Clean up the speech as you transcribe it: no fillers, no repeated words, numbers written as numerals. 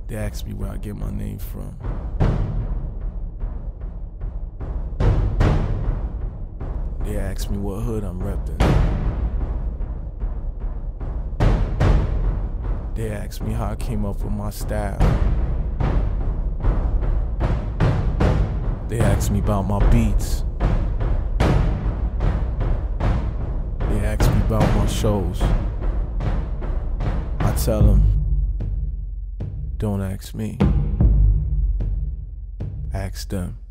They ask me where I get my name from. They ask me what hood I'm reppin'. They ask me how I came up with my style. They ask me about my beats. They ask me about my shows. I tell them, don't ask me, ask them.